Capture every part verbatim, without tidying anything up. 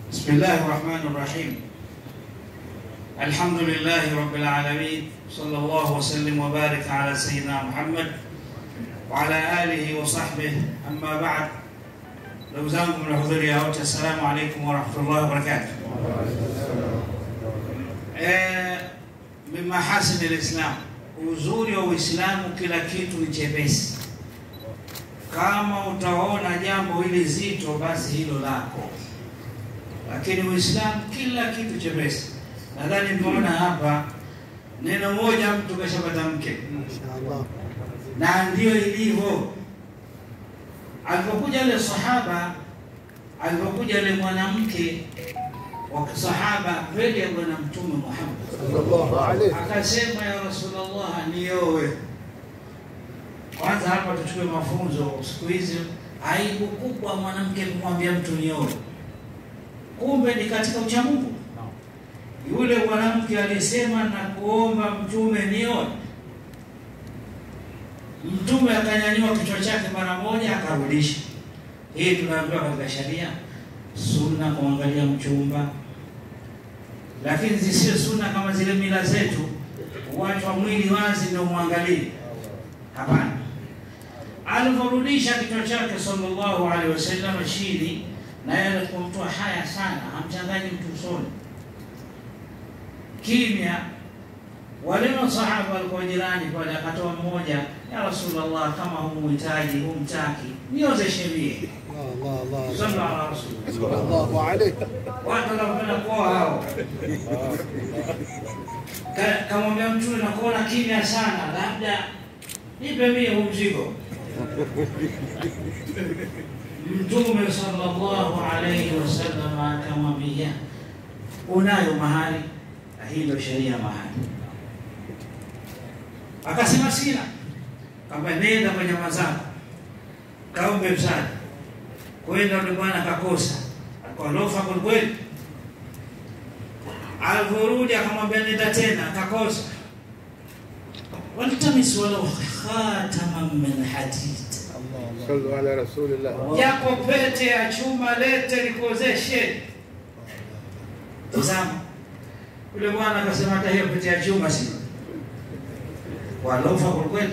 Bismillahirrahmanirrahim. Alhamdulillahi rabbil alamin. Sallallahu wa sallim wa barik ala sayyidina Muhammad wa ala alihi wa sahbihi. Amma ba'd. Ndugu zangu mnahudhuria wote, assalamu alaykum wa rahmatullahi wa barakatuh. Eh, min mahasin al-Islam, uzuri wa Uislamu, kila kitu ni chepesi. Kama utaona jambo hili zito, basi hilo lako. Lakini Uislamu kila kitu chepesi. Nadhani mmeona hapa neno moja mtu kashapata mke. Mashaallah. Na ndio ilivyo. Alipokuja ile sahaba, alipokuja ile mwanamke wa sahaba mbele ya bwana Mtume Muhammad sallallahu alayhi, akasema ya Rasulullah, nioe. Kwanza hapa tuchukue mafunzo. Siku hizi aibu kubwa mwanamke kumwambia mtu nioe. Kumbe ni katika ucha Mungu. Yule mwanamke alisema na kuomba Mtume nioe. Mtume akanyanyua kichwa chake mara moja akarudisha. Hii tunaambiwa katika sharia sunna kuangalia mchumba. Lakini zisiwe sunna kama zile mila zetu, watu mwili wazi ndio muangalie. Hapana. Aliporudisha kichwa chake sallallahu alaihi wasallam chini, na yeye kumtoa haya sana, hamchanganyi mtu usoni. Kimya. Wale masahaba walikuwa jirani pale, akatoa mmoja, ya Rasulullah, kama humuhitaji humtaki nioze sheria. Allah Allah sallallahu alaihi sallallahu alaihi watu wanapenda kuoa hao. Kama mtu anakuona kimya sana, labda nipe mimi huu mzigo. Mtume sallallahu alaihi wasallam akamwambia, unayo mahali? Hii ndio sheria mahali. Akasema sina. Kama nenda kwenye mazako kaombe msaada. Kwenda yule bwana akakosa, alikuwa lofa kwa kweli. Aliporudi akamwambia nenda tena, akakosa. Waltamis walau khataman min hadid. Allah sallu ala rasulillah. Yako pete ya chuma lete nikozeshe. Tazama. Yule bwana akasema hata hiyo pete ya chuma si. Walofa kwa kweli.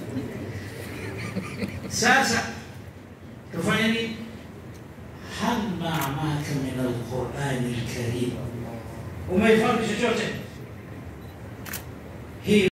Sasa tufanye nini? Hal ma'amaka min al-Qur'an al-Karim. Umeifahamu chochote? Hii